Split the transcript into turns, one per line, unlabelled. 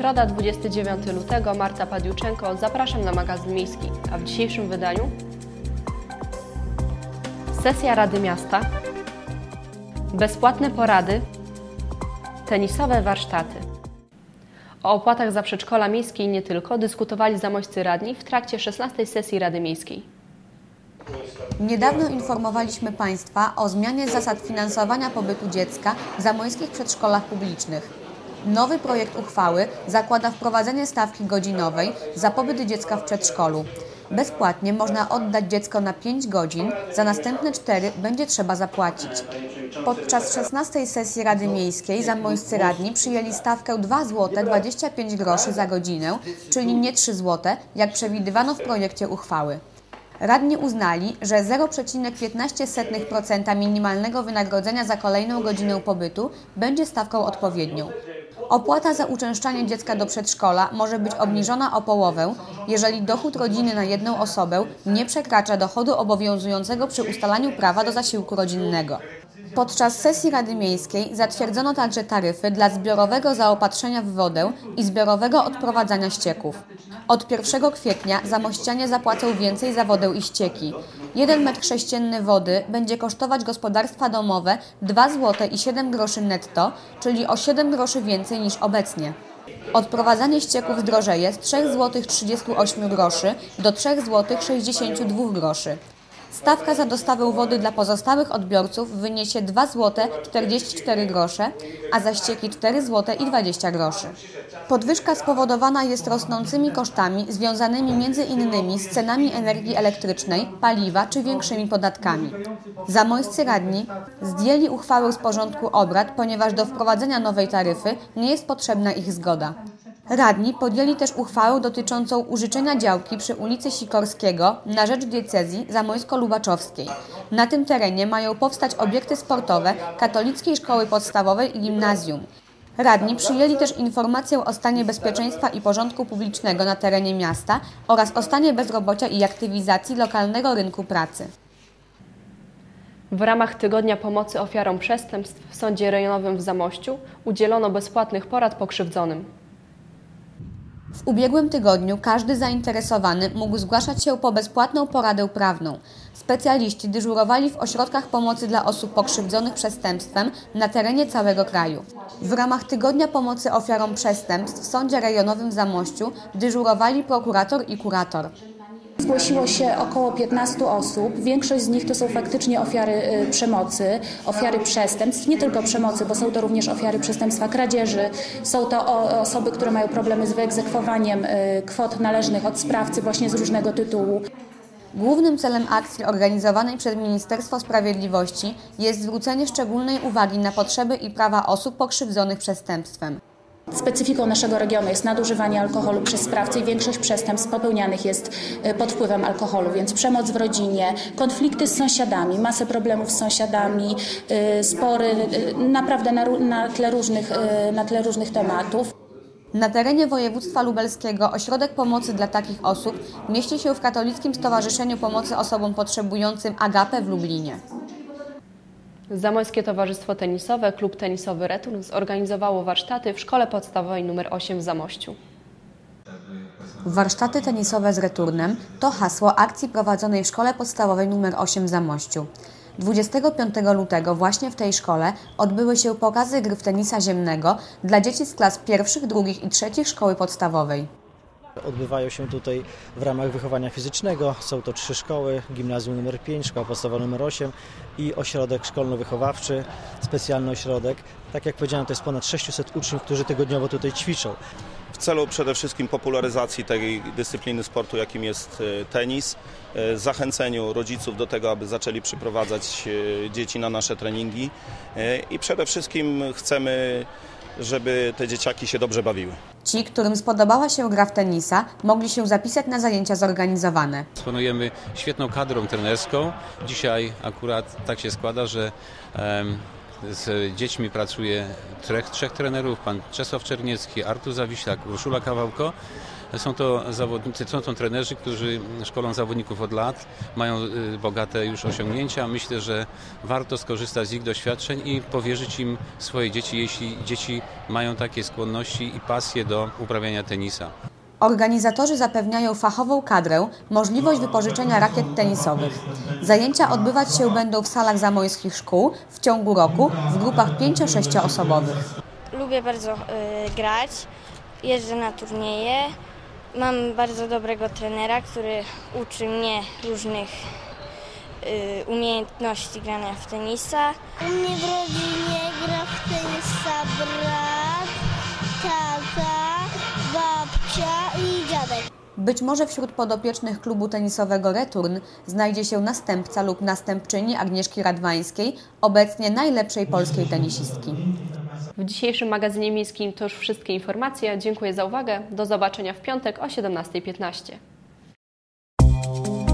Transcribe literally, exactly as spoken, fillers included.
Środa, dwudziestego dziewiątego lutego, Marta Padiuczenko, zapraszam na magazyn miejski, a w dzisiejszym wydaniu sesja Rady Miasta, bezpłatne porady, tenisowe warsztaty. O opłatach za przedszkola miejskie i nie tylko dyskutowali zamojscy radni w trakcie szesnastej sesji Rady Miejskiej.
Niedawno informowaliśmy Państwa o zmianie zasad finansowania pobytu dziecka w zamojskich przedszkolach publicznych. Nowy projekt uchwały zakłada wprowadzenie stawki godzinowej za pobyt dziecka w przedszkolu. Bezpłatnie można oddać dziecko na pięć godzin, za następne cztery będzie trzeba zapłacić. Podczas szesnastej sesji Rady Miejskiej zamojscy radni przyjęli stawkę dwa złote dwadzieścia pięć groszy za godzinę, czyli nie trzy złote, jak przewidywano w projekcie uchwały. Radni uznali, że zero przecinek piętnaście procent minimalnego wynagrodzenia za kolejną godzinę pobytu będzie stawką odpowiednią. Opłata za uczęszczanie dziecka do przedszkola może być obniżona o połowę, jeżeli dochód rodziny na jedną osobę nie przekracza dochodu obowiązującego przy ustalaniu prawa do zasiłku rodzinnego. Podczas sesji Rady Miejskiej zatwierdzono także taryfy dla zbiorowego zaopatrzenia w wodę i zbiorowego odprowadzania ścieków. Od pierwszego kwietnia zamościanie zapłacą więcej za wodę i ścieki. Jeden metr sześcienny wody będzie kosztować gospodarstwa domowe dwa złote i siedem groszy netto, czyli o siedem groszy więcej niż obecnie. Odprowadzanie ścieków zdrożeje z trzech złotych trzydziestu ośmiu groszy do trzech złotych sześćdziesięciu dwóch groszy. Stawka za dostawę wody dla pozostałych odbiorców wyniesie dwa złote czterdzieści cztery grosze, a za ścieki cztery złote i dwadzieścia groszy. Podwyżka spowodowana jest rosnącymi kosztami związanymi między innymi z cenami energii elektrycznej, paliwa czy większymi podatkami. Zamojscy radni zdjęli uchwałę z porządku obrad, ponieważ do wprowadzenia nowej taryfy nie jest potrzebna ich zgoda. Radni podjęli też uchwałę dotyczącą użyczenia działki przy ulicy Sikorskiego na rzecz diecezji zamojsko-lubaczowskiej. Na tym terenie mają powstać obiekty sportowe Katolickiej Szkoły Podstawowej i Gimnazjum. Radni przyjęli też informację o stanie bezpieczeństwa i porządku publicznego na terenie miasta oraz o stanie bezrobocia i aktywizacji lokalnego rynku pracy.
W ramach Tygodnia Pomocy Ofiarom Przestępstw w Sądzie Rejonowym w Zamościu udzielono bezpłatnych porad pokrzywdzonym.
W ubiegłym tygodniu każdy zainteresowany mógł zgłaszać się po bezpłatną poradę prawną. Specjaliści dyżurowali w ośrodkach pomocy dla osób pokrzywdzonych przestępstwem na terenie całego kraju. W ramach Tygodnia Pomocy Ofiarom Przestępstw w Sądzie Rejonowym w Zamościu dyżurowali prokurator i kurator.
Zgłosiło się około piętnastu osób. Większość z nich to są faktycznie ofiary y, przemocy, ofiary przestępstw, nie tylko przemocy, bo są to również ofiary przestępstwa kradzieży. Są to o, osoby, które mają problemy z wyegzekwowaniem y, kwot należnych od sprawcy właśnie z różnego tytułu.
Głównym celem akcji organizowanej przez Ministerstwo Sprawiedliwości jest zwrócenie szczególnej uwagi na potrzeby i prawa osób pokrzywdzonych przestępstwem.
Specyfiką naszego regionu jest nadużywanie alkoholu przez sprawcę i większość przestępstw popełnianych jest pod wpływem alkoholu, więc przemoc w rodzinie, konflikty z sąsiadami, masę problemów z sąsiadami, spory naprawdę na, na, tle różnych, na tle różnych tematów.
Na terenie województwa lubelskiego ośrodek pomocy dla takich osób mieści się w Katolickim Stowarzyszeniu Pomocy Osobom Potrzebującym Agape w Lublinie.
Zamojskie Towarzystwo Tenisowe, Klub Tenisowy Return zorganizowało warsztaty w Szkole Podstawowej numer osiem w Zamościu.
Warsztaty tenisowe z returnem to hasło akcji prowadzonej w Szkole Podstawowej numer osiem w Zamościu. dwudziestego piątego lutego właśnie w tej szkole odbyły się pokazy gry w tenisa ziemnego dla dzieci z klas pierwszych, drugich i trzecich szkoły podstawowej.
Odbywają się tutaj w ramach wychowania fizycznego. Są to trzy szkoły, gimnazjum numer pięć, szkoła podstawowa numer osiem i ośrodek szkolno-wychowawczy, specjalny ośrodek. Tak jak powiedziałem, to jest ponad sześciuset uczniów, którzy tygodniowo tutaj ćwiczą.
W celu przede wszystkim popularyzacji tej dyscypliny sportu, jakim jest tenis, zachęceniu rodziców do tego, aby zaczęli przyprowadzać dzieci na nasze treningi i przede wszystkim chcemy, żeby te dzieciaki się dobrze bawiły.
Ci, którym spodobała się gra w tenisa, mogli się zapisać na zajęcia zorganizowane.
Dysponujemy świetną kadrą trenerską. Dzisiaj akurat tak się składa, że um, z dziećmi pracuje trzech, trzech trenerów, pan Czesław Czerniecki, Artur Zawiślak, Urszula Kawałko. Są to zawodnicy, są to trenerzy, którzy szkolą zawodników od lat, mają bogate już osiągnięcia. Myślę, że warto skorzystać z ich doświadczeń i powierzyć im swoje dzieci, jeśli dzieci mają takie skłonności i pasje do uprawiania tenisa.
Organizatorzy zapewniają fachową kadrę, możliwość wypożyczenia rakiet tenisowych. Zajęcia odbywać się będą w salach zamojskich szkół w ciągu roku w grupach pięcio-sześcioosobowych.
Lubię bardzo y, grać, jeżdżę na turnieje. Mam bardzo dobrego trenera, który uczy mnie różnych y, umiejętności grania w tenisa.
U mnie w rodzinie gra w tenisa brat, tata, babcia i dziadek.
Być może wśród podopiecznych klubu tenisowego Return znajdzie się następca lub następczyni Agnieszki Radwańskiej, obecnie najlepszej polskiej tenisistki.
W dzisiejszym magazynie miejskim to już wszystkie informacje. Dziękuję za uwagę. Do zobaczenia w piątek o siedemnastej piętnaście.